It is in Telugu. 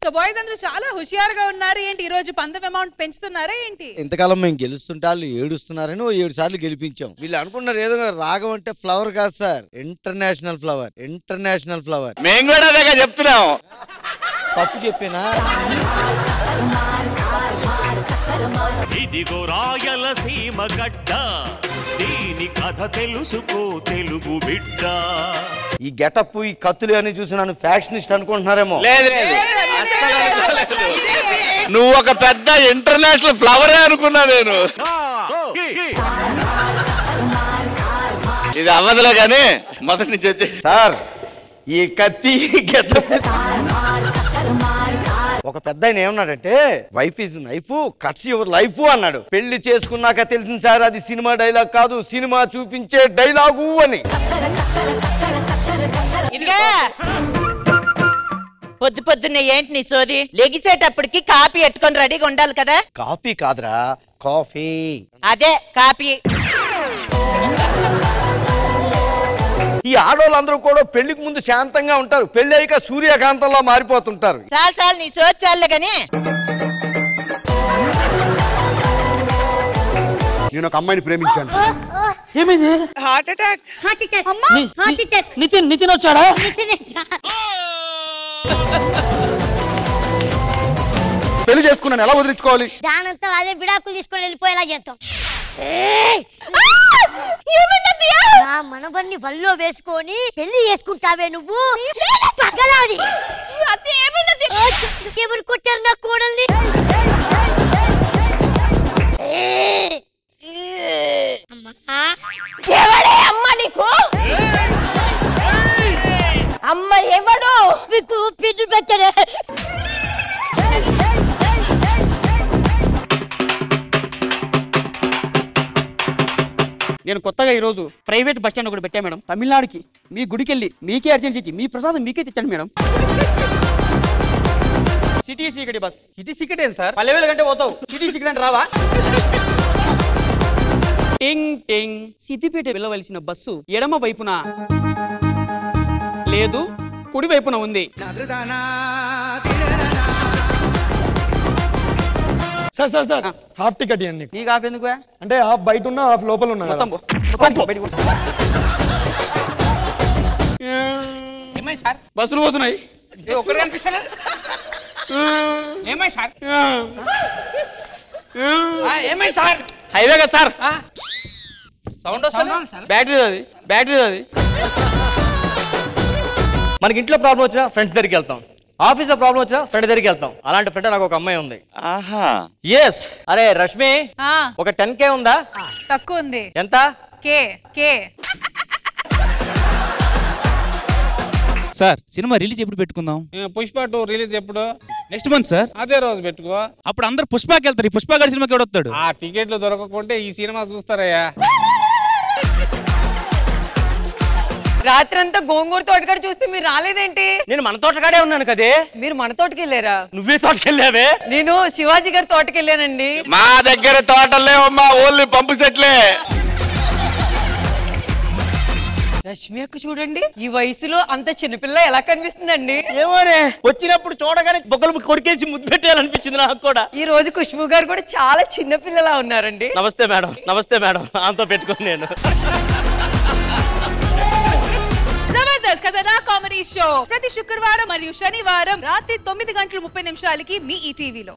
సో బాయ్స్ అందరూ చాలా హుషియారుగా ఉన్నారు ఏంటి ఈ రోజు పందెం అమౌంట్ పెంచుతున్నారా ఏంటి? ఇంతకాలం మేము గెలుస్తుంటే వాళ్ళు ఏడుస్తున్నారని 7 సార్లు గెలిపించాం. వీళ్ళు అనుకున్నారు ఏదో రాగం అంటే ఫ్లవర్ కాదు sir, international flower. International flower. మేము కూడా అదే చెప్తున్నాం. తప్పు చెప్పినా ఇదిగో రాయలసీమ గడ్డ, దీని కథ తెలుసుకో తెలుగు బిడ్డ. ఈ గెటప్ ఈ కత్తులు అని చూసి నన్ను ఫ్యాక్షనిస్ట్ అనుకుంటున్నారేమో. లేదు నువ్వు ఒక పెద్ద ఇంటర్నేషనల్ ఫ్లవరే అనుకున్నా నేను. ఇది అవ్వదులే కానీ మొదటి నుంచి వచ్చి సార్ ఈ కత్తి గెటప్. ఒక పెద్ద ఆయన ఏమన్నాడంటే wife is knife cuts your life అన్నాడు. పెళ్లి చేసుకున్నాక తెలిసింది సార్ అది సినిమా డైలాగ్ కాదు, సినిమా చూపించే డైలాగు అని. ఇదిగా పొద్దు పొద్దున్నే ఏంటి నీ సోది? లెగిసేటప్పటికి కాపీ ఎట్టుకొని రెడీగా ఉండాలి కదా. కాఫీ కాదురా, కాఫీ. అదే కాపీ. ఈ ఆడవాళ్ళందరూ కూడా పెళ్లికి ముందు శాంతంగా ఉంటారు, పెళ్లి అయ్యాక సూర్యకాంతంలో మారిపోతుంటారు. చాలు నీ సోది చాలే గాని. నేను ఒక అమ్మాయిని ప్రేమించాను. ఏమైంది? Heart attack. నితిన్ వచ్చాడా? పెళ్లి చేసుకున్నాను, ఎలా వదిలించుకోవాలి? దానంతా అదే విడాకులు తీసుకొని వెళ్ళిపోయేలా చేస్తాం. మనవన్ని వల్లో వేసుకొని పెళ్లి చేసుకుంటావే నువ్వు? ఎవరు కొట్టారు నా కోడల్ని? ఎవడే అమ్మ నీకు? అమ్మ ఎవడు మీకు పిన్ను పెట్టడే? నేను కొత్తగా ఈ రోజు ప్రైవేట్ బస్ స్టాండ్ ఒకటి పెట్టా మేడం. తమిళనాడుకి మీ గుడికి వెళ్ళి మీకే అర్జెన్సీ ఇచ్చి మీ ప్రసాదం మీకే తెచ్చాను మేడం. సిటీ సీకటి బస్. సిటీ సీకట్ ఏంటి సార్? 10,000 గంటే పోతావు, సిటీ సీకట్ అంటే రావా? టింగ్ టింగ్. సిద్దిపేట వెళ్ళవలసిన బస్సు ఎడమ వైపున లేదు, కుడి వైపున ఉంది. Sir sir sir half ticket ఇవ్వండి. నీకు హాఫ్ ఎందుకు? అంటే హాఫ్ బయట ఉన్నా హాఫ్ లోపల ఉన్నా. ఏమై సార్ బస్సులు పోతున్నాయి, ఒకరు కనిపిస్తారా? ఏమై సార్? ఏమై సార్? హైవే కదా సార్, సౌండ్ వస్తుంది. బ్యాటరీ అది, బ్యాటరీ అది. మనకి ఇంట్లో ప్రాబ్లం వచ్చినా ఫ్రెండ్స్ దగ్గరికి వెళ్తాం, ఆఫీస్ లో ప్రాబ్లం వచ్చినా ఫ్రెండ్ దగ్గరికి వెళ్తాం. అలాంటి ఫ్రెండ్ నాకు ఒక అమ్మాయి ఉంది. ఆహా. ఎస్. అరే రష్మి, ఒక 10K ఉందా? తక్కువ ఉంది. ఎంత? కే. సార్ సినిమా రిలీజ్ ఎప్పుడు పెట్టుకుందాం? పుష్ప 2 రిలీజ్ ఎప్పుడు? Next month sir. అదే రోజు పెట్టుకో. అప్పుడు అందరు పుష్పకి వెళ్తారు, ఈ పుష్ప గారి సినిమాకి ఎవడొస్తాడు? ఆ టికెట్లు దొరకకుంటే ఈ సినిమా చూస్తారయ్యా. రాత్రంతా గోంగూర తోటకాడ చూస్తే మీరు రాలేదేంటి? నేను మన తోటకాడే ఉన్నాను కదే. మీరు మన తోటకి వెళ్ళారా? నువ్వే తోటకెళ్ళావే. నేను శివాజీ గారి తోటకి వెళ్ళానండి. మా దగ్గర తోటలే అమ్మా, ఓన్లీ పంపు సెట్లే. రష్మి అక్క చూడండి, ఈ వయసులో అంత చిన్నపిల్ల ఎలా కనిపిస్తుందండి? ఏమోనే, వచ్చినప్పుడు చూడగానే బొక్కలు కొరికేసి ముద్దు పెట్టాలనిపించింది నాకు కూడా. ఈ రోజు ఖుష్బు గారు కూడా చాలా చిన్న పిల్లలా ఉన్నారండి. నమస్తే మేడం. నమస్తే మేడం. అంతా పెట్టుకుని నేను జబర్దస్త్ కథనా కామెడీ షో ప్రతి శుక్రవారం మరియు శనివారం రాత్రి 9:30 మీ ఈటీవీలో.